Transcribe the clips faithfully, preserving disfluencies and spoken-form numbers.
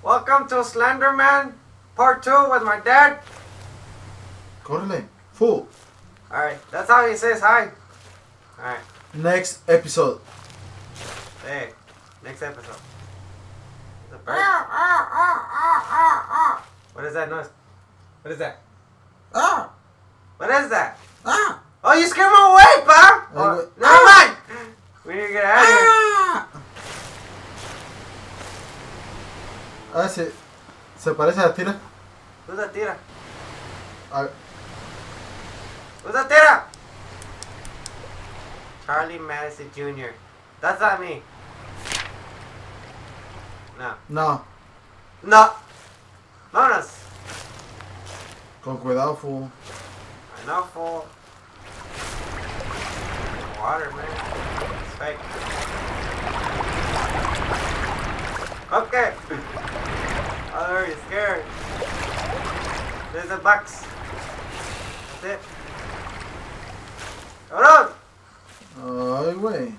Welcome to Slenderman Part two with my dad. Córrele. Fool. Alright, that's how he says hi. Alright. Next episode. Hey, next episode. The bird. What is that noise? What is that? Ah! What is that? Ah! Oh, you scared me away, pa! Oh, never mind! We need to get out of here. Ah! Ah, se, se parece a Tira. Who's that tira? A, Who's that tira? Charlie Madison Junior That's not me. No. no. No. Vámonos. Con cuidado, fool. I know, fool. Water, man. It's fake. Okay. I'm already scared. There's a box. That's it. Hold on. Ay, güey.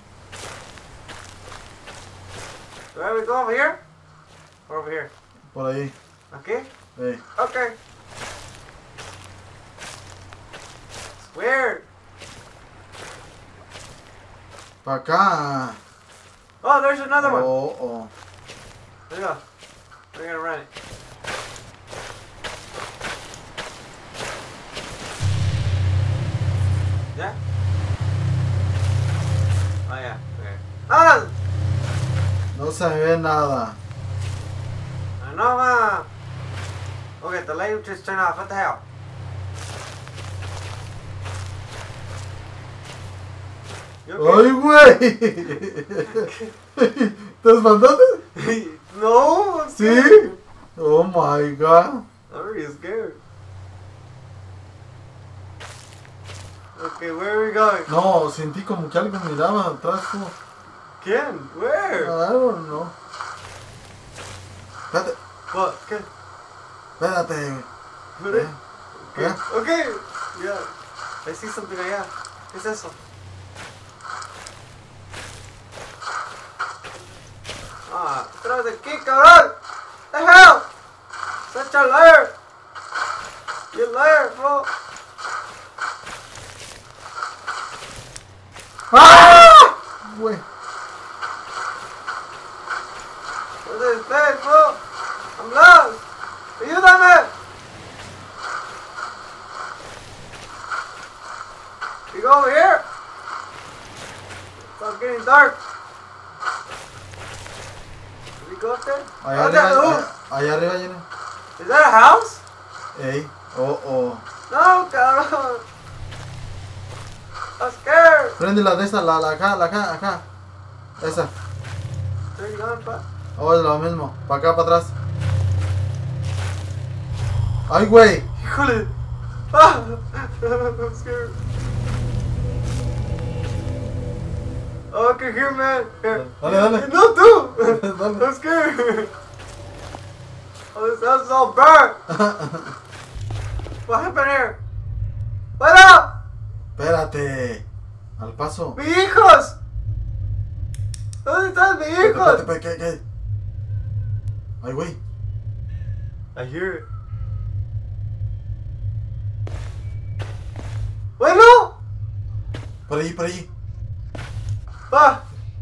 Where we go, over here? Or over here? Por ahí. Okay? Hey. Okay. It's weird. Pa' acá. Oh, there's another one. Oh, oh. There you go. We're gonna run it. Yeah? Oh, yeah. Okay. Ah! No se ve nada. I know, uh. Okay, the light just turned off. What the hell? You okay? Ay, güey. ¿Te espantaste? No, I'm Sí. scared. Oh my god. I'm already scared. Okay, where are we going? No, sentí como que algo miraba atrás, fool. Ken, where? I don't know. Espérate. What? Ken? Espérate. Put it? Eh, Okay. eh. Okay. Yeah. I see something allá. ¿Qué es eso? Ah, detrás de aquí, cabrón. The hell? Such a liar. You liar, bro. ¡Ah! Güey. What is this, bro? I'm lost. Ayúdame. You go over here. It's getting dark. Did we go up there? Allá Oh, that- arriba, oh, allá, allá arriba, llena. is that a house? Ey. Oh, oh. No, cabrón. I'm scared. Prende la de esta, la, la acá, la acá, acá. Esa. Where you going, pa? Oh, es lo mismo. Para acá, para atrás. Ay, güey. Híjole. Ah, I'm scared. Oh, I can hear, man. Here. Dale, dale. No, dude. Dale. I'm scared. Oh, this house is all burnt. What happened here? What up? Espérate. Al paso. ¡Mis hijos! ¿Dónde están mis Espérate, hijos? espérate, ¿qué, qué? Ay, güey. I hear it. Bueno, Por allí, por allí. pa.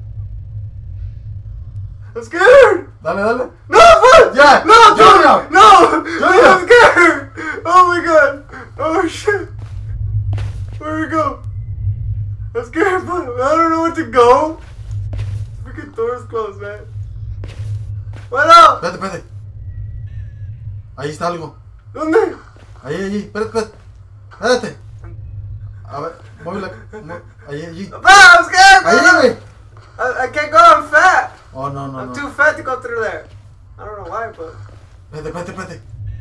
I'm scared. Dale, dale. No, pa. Ya, No, Junior. no, no. Junior. I'm scared. Oh my god. Oh shit. Where we go? I'm scared, pa. I don't know where to go. Freaking door's closed, man. Bueno, Espérate, espérate. Ahí está algo. ¿dónde? Ahí, allí. Espérate, espérate. Espérate. A ver, móvela. Mó- Allí, allí. Pa, I'm scared, Ahí, pa. güey. I, I can't go. I'm fat. Oh, no, no, I'm no. too fat to go through there. I don't know why, but. Espérate, espérate, espérate.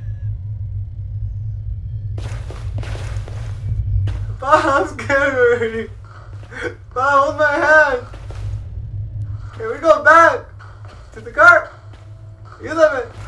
Pa, I'm scared already. Pa, hold my hand. Can we go back to the car? You live it.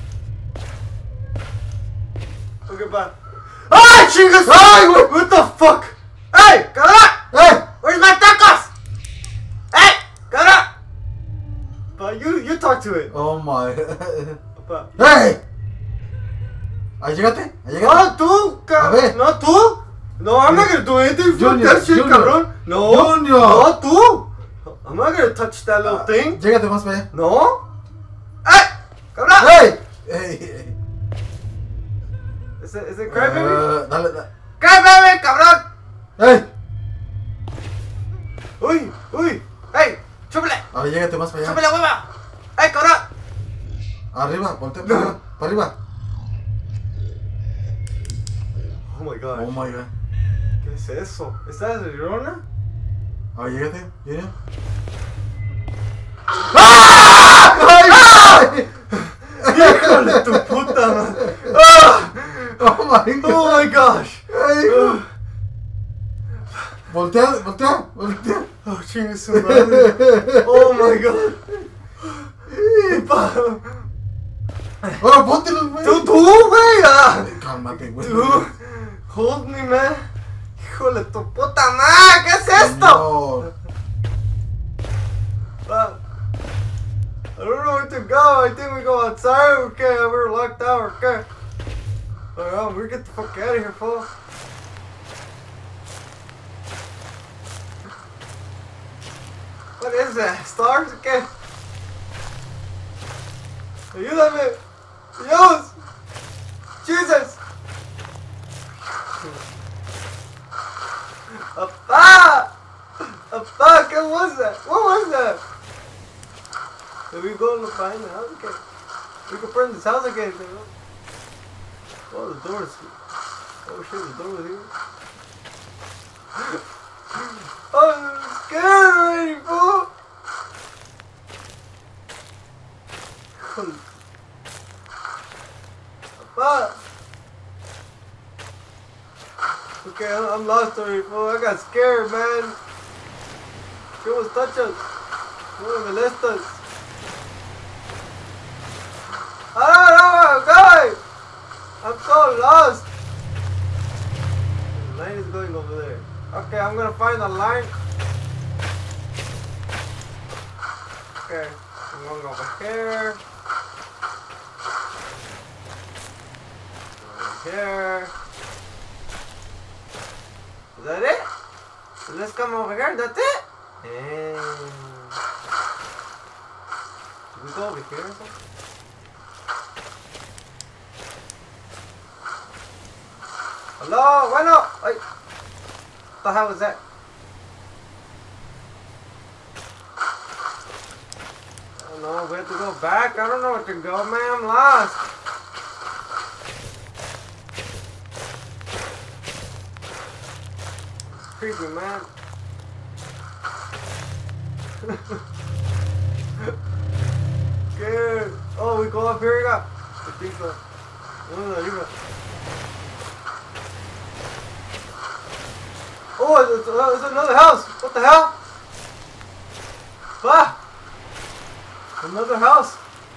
Okay, pa. Ah, chingas! Ay, güey. What the fuck? Hey, cabrón! ¡Eh! Where's my tacos? Hey, cabrón! Pa, you you talk to it. Oh my. Pa. ¡Hey! Ahí llegate, ahí llegate. No, tú, cabrón. No, tú. No, I'm not gonna do anything. Fuck that shit, cabrón. No, Junior. no, tú. I'm not gonna touch that little Ah, thing. Llégate más para allá. No. ¡Ay! ¡Cabrón! ¡Hey! ¡Hey! hey. ¿Es it, is it crybaby? Uh, dale, dale. ¡Crybaby, cabrón! ¡Hey! ¡Uy! ¡Uy! ¡Ey! ¡Chúpale! Ahora llégate más para allá. ¡Chúpale, hueva! ¡Ey, cabrón! Arriba, voltea para arriba, para arriba. Oh my god. Oh my god. ¿Qué es eso? ¿Esta es Llorona? Ahora llégate, Junior. ¡Ay! ¡Hijo de tu puta madre! ¡Ah! Oh my god. ¡Oh my gosh! Ay, Uh, voltea, voltea, voltea. ¡Oh, chingue su madre! ¡Oh my god! Pa- Ahora póntelo, güey. ¡Tú, tú, güey! Ah. Cálmate, güey. ¡Tú! ¡Hold me, man! ¡Híjole tu puta madre! ¿Qué es esto? No. Uh, I don't know where to go. I think we go outside. Okay, we're locked out. Okay. Alright, we get the fuck out of here, fool. What is that? Stars? Okay. Ayúdame. Dios. Jesus. Apá. Apá, ¿qué was that? What was that? If we go behind the house again, we can burn this house again. You know? Oh, the door's. Oh shit, the door was here. Oh, I'm scared already, fool. Apá. Okay, I'm, I'm lost already, fool. I got scared, man. ¿Qué was touch us? No me molestas. I don't know where I'm going. I'm so lost. The line is going over there. Okay, I'm gonna find the line. Okay, I'm going over here. Over here. Is that it? So let's come over here. That's it. And did we go over here or something? Hello, bueno, ay, what the hell was that? I don't know, we have to go back. I don't know where to go, man. I'm lost. It's creepy, man. Good. Oh, we go up here. We got the pizza. No, no, no. Oh, it's, it's another house. What the hell? Ah! Another house.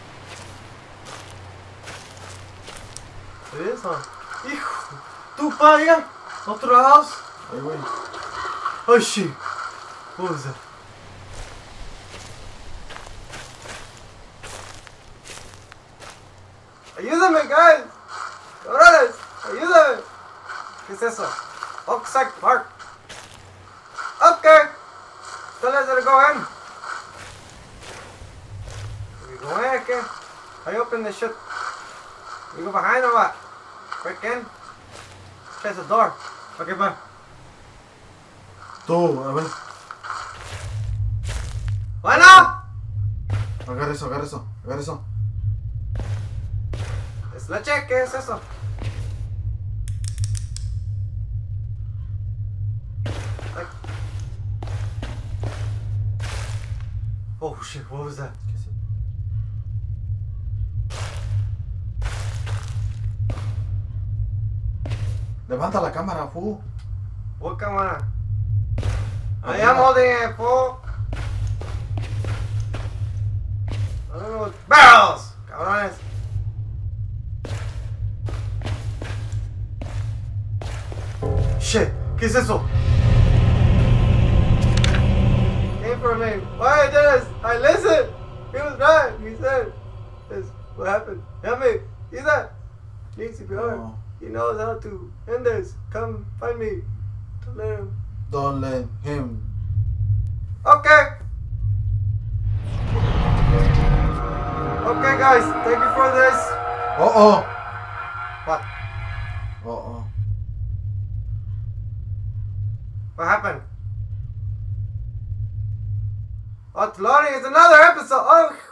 It is, huh? Hijo. Tú, pa, ya. Otro house. Ay, güey. Oh, shit. What was that? Ayúdame, guys. Cabrones. Ayúdame. ¿Qué es eso? Oxide Park. Okay. So let's go in. We go in, okay? I open the shit. We go behind or what? Break in. Shut the door. Okay, bye. Tú, a ver. Bueno. Agarra eso, agarra eso, agarra eso. Es leche, ¿qué es eso? Ay. Oh shit, what was that? ¿Qué es eso? Levanta la cámara, fu. What cámara? I am holding it, fool. I don't know what. Barrels! Cabrones. Shit, ¿qué es eso? Came for me. Why did this? I listened. He was right. He said, What happened? Help me. He's that. Need C P R. No. He knows how to end this. Come find me. Don't let him. Don't let him. Okay. Okay, guys. Thank you for this. Uh oh. What? Uh oh. What happened? Oh, it's loading. It's another episode. Oh.